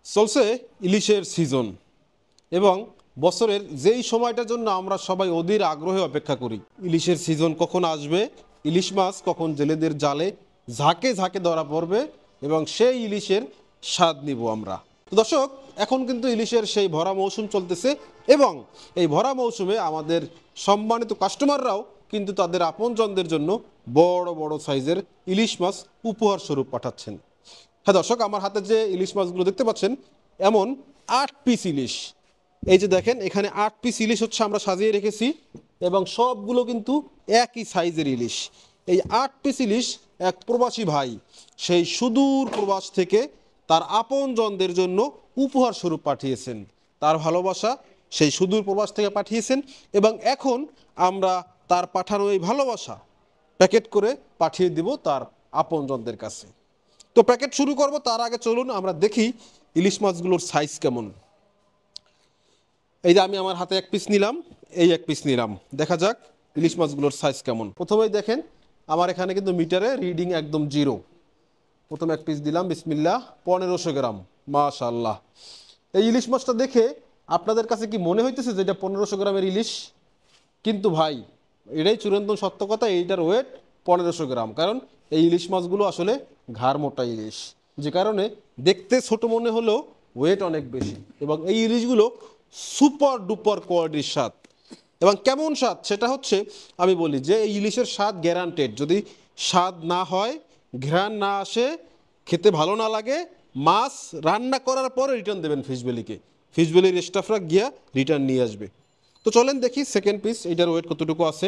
চলছে ইলিশের সিজন এবং বছরের যেই সময়টার জন্য আমরা সবাই অধীর আগ্রহে অপেক্ষা করি। ইলিশের সিজন কখন আসবে, ইলিশ মাছ কখন জেলেদের জালে ঝাঁকে ঝাঁকে ধরা পড়বে এবং সেই ইলিশের স্বাদ নিব আমরা। তো দর্শক, এখন কিন্তু ইলিশের সেই ভরা মৌসুম চলতেছে এবং এই ভরা মৌসুমে আমাদের সম্মানিত কাস্টমাররাও কিন্তু তাদের আপনজনদের জন্য বড় বড় সাইজের ইলিশ মাছ উপহার স্বরূপ পাঠাচ্ছেন। হ্যাঁ দর্শক, আমার হাতে যে ইলিশ মাছগুলো দেখতে পাচ্ছেন, এমন 8 পিস ইলিশ। এই যে দেখেন, এখানে 8 পিস ইলিশ হচ্ছে আমরা সাজিয়ে রেখেছি এবং সবগুলো কিন্তু একই সাইজের ইলিশ। এই 8 পিস ইলিশ এক প্রবাসী ভাই সেই সুদূর প্রবাস থেকে তার আপনজনদের জন্য উপহার স্বরূপ পাঠিয়েছেন। তার ভালোবাসা সেই সুদূর প্রবাস থেকে পাঠিয়েছেন এবং এখন আমরা তার পাঠানো এই ভালোবাসা প্যাকেট করে পাঠিয়ে দিব তার আপনজনদের কাছে। তো প্যাকেট শুরু করব, তার আগে চলুন আমরা দেখি ইলিশ মাছগুলোর সাইজ কেমন। এই যে আমি আমার হাতে 1 পিস নিলাম, এই 1 পিস নিলাম, দেখা যাক ইলিশ মাছগুলোর সাইজ কেমন। প্রথমেই দেখেন আমার এখানে কিন্তু মিটারে রিডিং একদম 0। প্রথম 1 পিস দিলাম, বিসমিল্লাহ, 1500 গ্রাম। মাশাআল্লাহ, এই ইলিশ মাছটা দেখে আপনাদের কাছে কি মনে হইতেছে যে এটা 1500 গ্রামের ইলিশ? কিন্তু ভাই, এটাই চিরন্তন সত্য কথা, এইটার ওয়েট 1500 গ্রাম। কারণ এই ইলিশ মাছগুলো আসলে ঘাড় মোটা ইলিশ, যে কারণে দেখতে ছোট মনে হলেও ওয়েট অনেক বেশি। এবং এই ইলিশগুলো সুপার ডুপার কোয়ালিটির স্বাদ। এবং কেমন স্বাদ সেটা হচ্ছে আমি বলি যে এই ইলিশের স্বাদ গ্যারান্টেড। যদি স্বাদ না হয়, ঘ্রাণ না আসে, খেতে ভালো না লাগে, মাছ রান্না করার পরে রিটার্ন দেবেন ফিশ ভ্যালিকে। ফিশ ভ্যালির স্টাফরা গিয়া রিটার্ন নিয়ে আসবে। তো চলেন দেখি সেকেন্ড পিস, এইটার ওয়েট কতটুকু আছে।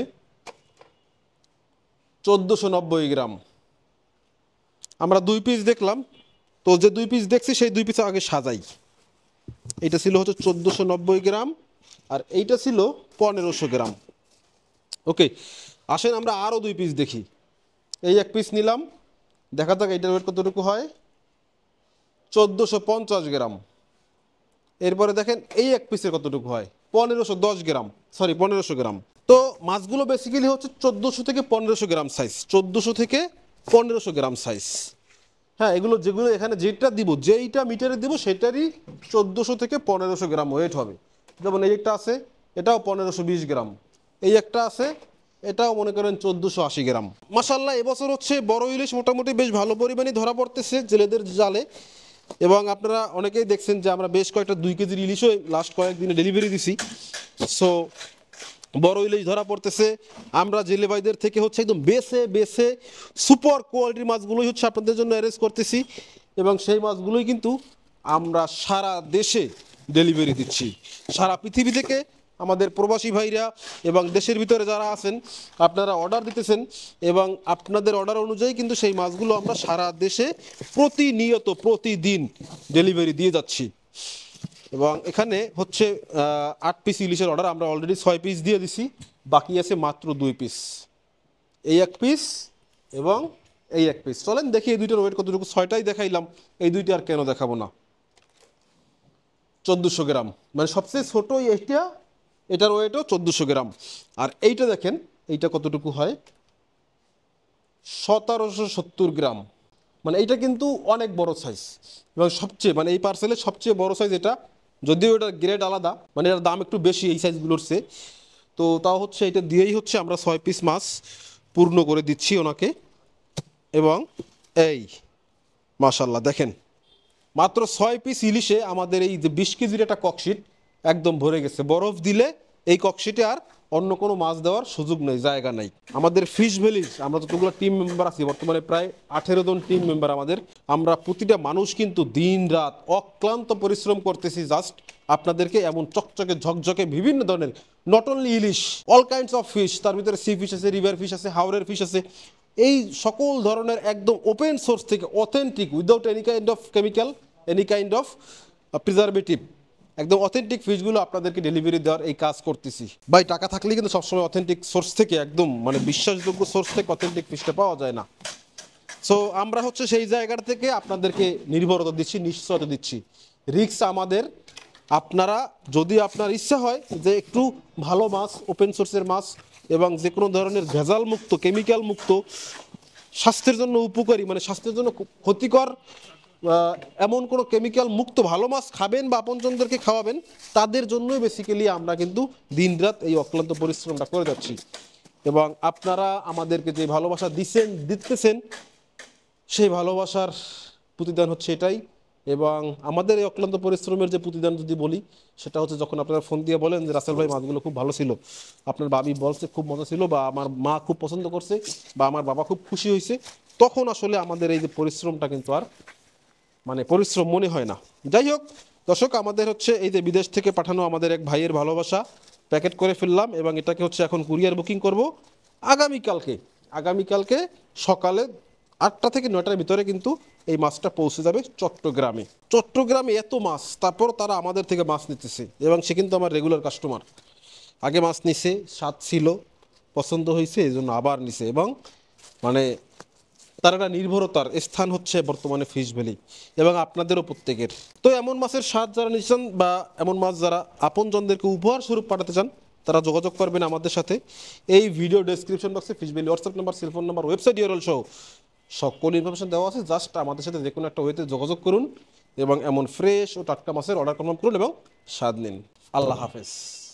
1490 গ্রাম। আমরা 2 পিস দেখলাম, তো যে 2 পিস দেখছি সেই 2 পিস আগে সাজাই। এটা ছিল হচ্ছে 1490 গ্রাম আর এইটা ছিল 1500 গ্রাম। ওকে, আসেন আমরা আরও 2 পিস দেখি। এই 1 পিস নিলাম, দেখা যাক এইটার ওয়েট কতটুকু হয়। 1450 গ্রাম। এরপরে দেখেন এই 1 পিসের কতটুকু হয়, 1510 গ্রাম, সরি 1500 গ্রাম। তো মাছগুলো বেসিক্যালি হচ্ছে 1400 থেকে 1500 গ্রাম সাইজ, 1400 থেকে 1500 গ্রাম সাইজ। হ্যাঁ, এগুলো যেগুলো এখানে যেটা দিব, যেইটা মিটারে দিব সেটারই 1400 থেকে 1500 গ্রাম ওয়েট হবে। যেমন এই একটা আছে, এটাও 1520 গ্রাম। এই একটা আছে, এটাও মনে করেন 1480 গ্রাম। মাশাআল্লাহ, এবছর হচ্ছে বড় ইলিশ মোটামুটি বেশ ভালো পরিমাণে ধরা পড়তেছে জেলেদের জালে। এবং আপনারা অনেকেই দেখছেন যে আমরা বেশ কয়েকটা 2 কেজির ইলিশও লাস্ট কয়েকদিনে ডেলিভারি দিছি। সো বড় ইলিশ ধরা পড়তেছে। আমরা জেলে ভাইদের থেকে হচ্ছে একদম বেছে বেছে সুপার কোয়ালিটির মাছগুলোই হচ্ছে আপনাদের জন্য অ্যারেঞ্জ করতেছি এবং সেই মাছগুলোই কিন্তু আমরা সারা দেশে ডেলিভারি দিচ্ছি। সারা পৃথিবী থেকে আমাদের প্রবাসী ভাইরা এবং দেশের ভিতরে যারা আছেন আপনারা অর্ডার দিতেছেন এবং আপনাদের অর্ডার অনুযায়ী কিন্তু সেই মাছগুলো আমরা সারা দেশে প্রতিনিয়ত প্রতিদিন ডেলিভারি দিয়ে যাচ্ছি। এবং এখানে হচ্ছে 8 পিস ইলিশের অর্ডার আমরা অলরেডি 6 পিস দিয়ে দিছি, বাকি আছে মাত্র 2 পিস। এই 1 পিস এবং এই 1 পিস। চলেন দেখি এই দুইটার ওয়েট কতটুকু। 6টাই দেখাইলাম, এই দুইটা আর কেন দেখাবো না। 1400 গ্রাম, মানে সবচেয়ে ছোট এইটা, এটার ওয়েটও 1400 গ্রাম। আর এইটা দেখেন, এইটা কতটুকু হয়, 1770 গ্রাম। মানে এইটা কিন্তু অনেক বড় সাইজ এবং সবচেয়ে, মানে এই পার্সেলের সবচেয়ে বড় সাইজ এটা। যদিও এটার গ্রেড আলাদা, মানে এটার দাম একটু বেশি এই সাইজগুলোর চেয়ে, তো তাও হচ্ছে এটা দিয়েই হচ্ছে আমরা 6 পিস মাছ পূর্ণ করে দিচ্ছি ওনাকে। এবং এই মাশাআল্লাহ দেখেন, মাত্র 6 পিস ইলিশে আমাদের এই যে 20 কেজির একটা ককশিট একদম ভরে গেছে। বরফ দিলে এই ককশিটে আর অন্য কোনো মাছ দেওয়ার সুযোগ নেই, জায়গা নাই। আমাদের ফিশ ভ্যালির আমরা যতগুলো টিম মেম্বার আছি, বর্তমানে প্রায় 18 জন টিম মেম্বার আমাদের। আমরা প্রতিটা মানুষ কিন্তু দিন রাত অক্লান্ত পরিশ্রম করতেছি জাস্ট আপনাদেরকে এমন চকচকে ঝকঝকে বিভিন্ন ধরনের, not only ilish, all kinds of fish, তার ভিতরে সি ফিশ আছে, রিভার ফিশ আছে, হাওরের ফিশ আছে, এই সকল ধরনের একদম ওপেন সোর্স থেকে authentic, without any kind of chemical, any kind of preservative, একদম অথেন্টিক ফিশগুলো আপনাদেরকে ডেলিভারি দেওয়ার এই কাজ করতেছি। ভাই, টাকা থাকলে কিন্তু সবসময় অথেন্টিক সোর্স থেকে, একদম মানে বিশ্বাসযোগ্য সোর্স থেকে অথেন্টিক ফিশটা পাওয়া যায় না। সো আমরা হচ্ছে সেই জায়গা থেকে আপনাদেরকে নির্ভরতা দিচ্ছি, নিশ্চয়তা দিচ্ছি। রিস্ক আমাদের। আপনারা যদি আপনার ইচ্ছা হয় যে একটু ভালো মাছ, ওপেন সোর্সের মাছ এবং যে কোনো ধরনের ভেজাল মুক্ত, কেমিক্যাল মুক্ত, স্বাস্থ্যের জন্য উপকারী, মানে স্বাস্থ্যের জন্য ক্ষতিকর এমন কোনো কেমিক্যাল মুক্ত ভালো মাছ খাবেন বা আপনজনদেরকে খাওয়াবেন, তাদের জন্যই বেসিক্যালি আমরা কিন্তু দিনরাত এই অক্লান্ত পরিশ্রমটা করে যাচ্ছি। এবং আপনারা আমাদেরকে যে ভালোবাসা দিতেছেন, সেই ভালোবাসার প্রতিদান হচ্ছে এটাই। এবং আমাদের এই অক্লান্ত পরিশ্রমের যে প্রতিদান যদি বলি, সেটা হচ্ছে যখন আপনারা ফোন দিয়ে বলেন যে রাসেল ভাই মাছগুলো খুব ভালো ছিল, আপনার বাবি বলছে খুব মজা ছিল, বা আমার মা খুব পছন্দ করছে, বা আমার বাবা খুব খুশি হয়েছে, তখন আসলে আমাদের এই যে পরিশ্রমটা কিন্তু আর মানে পরিশ্রম মনে হয় না। যাই হোক দর্শক, আমাদের হচ্ছে এই যে বিদেশ থেকে পাঠানো আমাদের এক ভাইয়ের ভালোবাসা প্যাকেট করে ফেললাম, এবং এটাকে হচ্ছে এখন কুরিয়ার বুকিং করব আগামীকালকে সকালে 8টা থেকে 9টার ভিতরে কিন্তু এই মাছটা পৌঁছে যাবে চট্টগ্রামে এত মাছ, তারপর তারা আমাদের থেকে মাছ নিতেছে, এবং সে কিন্তু আমার রেগুলার কাস্টমার। আগে মাছ নিছে, স্বাদ ছিল, পছন্দ হয়েছে, এই জন্য আবার নিছে। এবং মানে তার একটা নির্ভরতার স্থান হচ্ছে বর্তমানে ফিশ ভ্যালি, এবং আপনাদেরও প্রত্যেকের। তো এমন মাছের স্বাদ যারা নিচ্ছেন, বা এমন মাছ যারা আপনজনদেরকে উপহার স্বরূপ পাঠাতে চান, তারা যোগাযোগ করবেন আমাদের সাথে। এই ভিডিও ডেসক্রিপশন বক্সে Fish Valley WhatsApp number, cellphone number, website URL সহ সকল ইনফরমেশন দেওয়া আছে। জাস্ট আমাদের সাথে যে কোনো একটা ওয়েতে যোগাযোগ করুন, এবং এমন ফ্রেশ ও টাটকা মাছের অর্ডার কনফার্ম করুন এবং স্বাদ নিন। আল্লাহ হাফেজ।